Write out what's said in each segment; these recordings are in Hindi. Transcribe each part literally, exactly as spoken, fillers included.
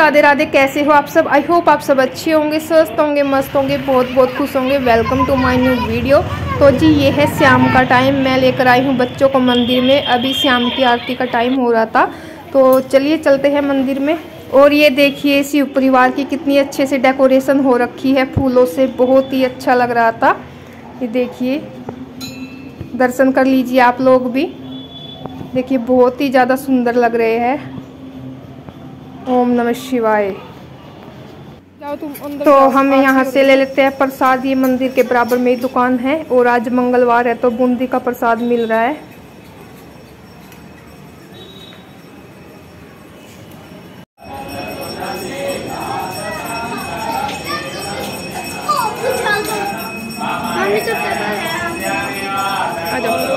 राधे राधे। कैसे हो आप सब? आई होप आप सब अच्छे होंगे, स्वस्थ होंगे, मस्त होंगे, बहुत बहुत खुश होंगे। Welcome to my new video. तो जी ये है शाम का टाइम, मैं लेकर आई हूँ बच्चों को मंदिर में। अभी शाम की आरती का टाइम हो रहा था, तो चलिए चलते हैं मंदिर में। और ये देखिए शिव परिवार की कितनी अच्छे से डेकोरेशन हो रखी है फूलों से, बहुत ही अच्छा लग रहा था। ये देखिए, दर्शन कर लीजिए आप लोग भी। देखिए बहुत ही ज़्यादा सुंदर लग रहे हैं। ओम नमः शिवाय। तो हम यहाँ से ले लेते हैं प्रसाद। ये मंदिर के बराबर में ही दुकान है और आज मंगलवार है तो बूंदी का प्रसाद मिल रहा है। आ जाओ।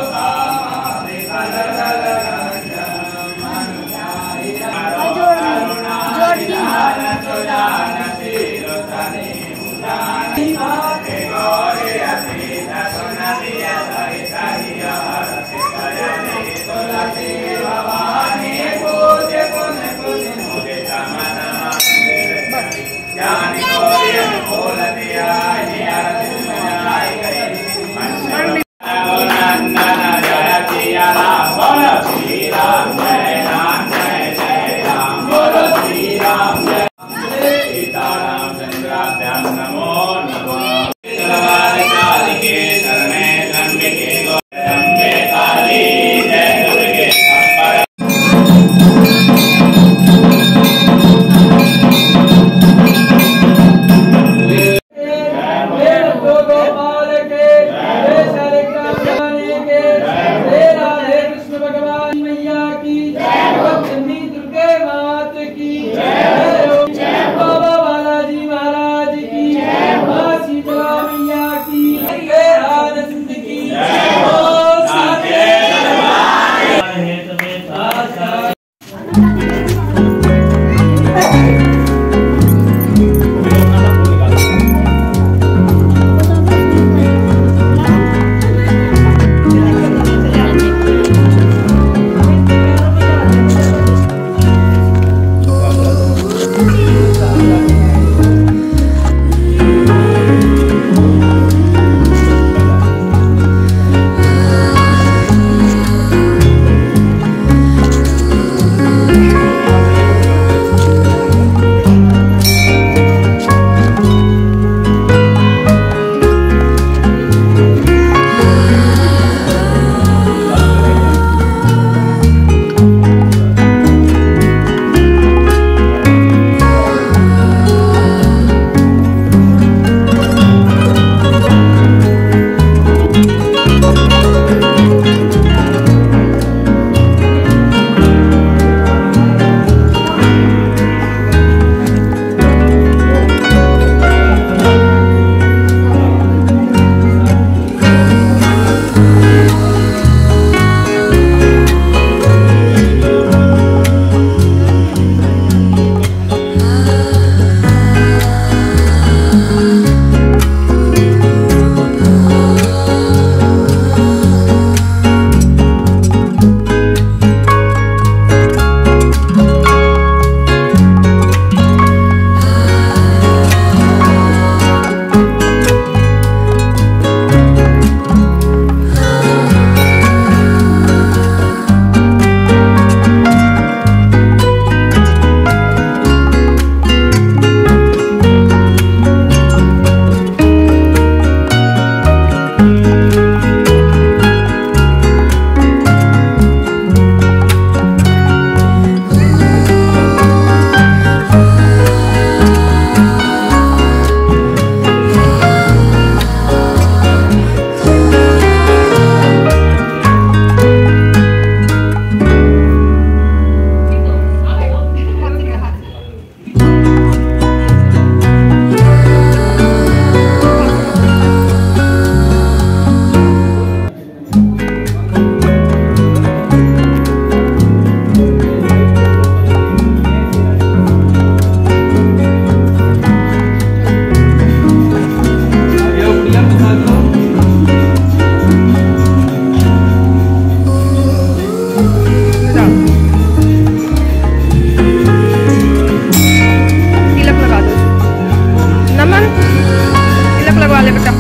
तिलक लगवा ले बेटा,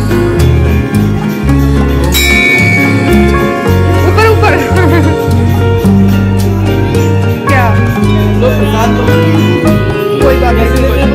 ऊपर ऊपर क्या कोई बात नहीं,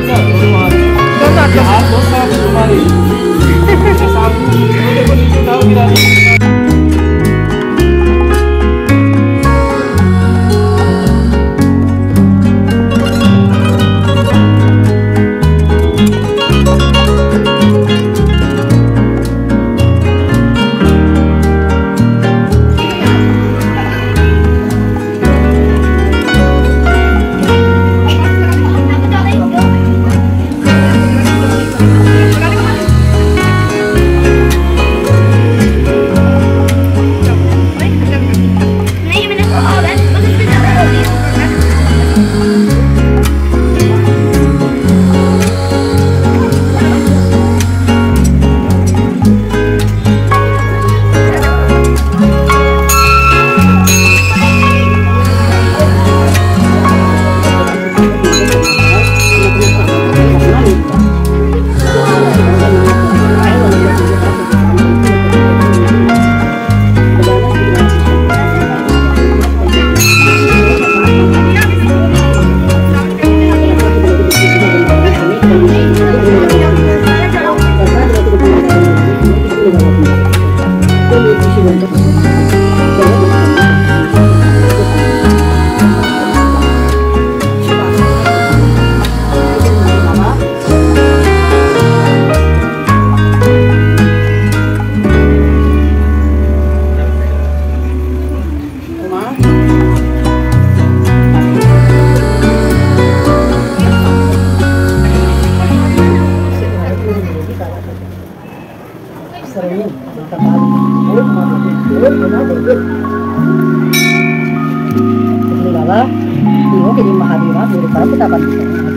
Bawa, ibu jadi Mahadeva, dari para kita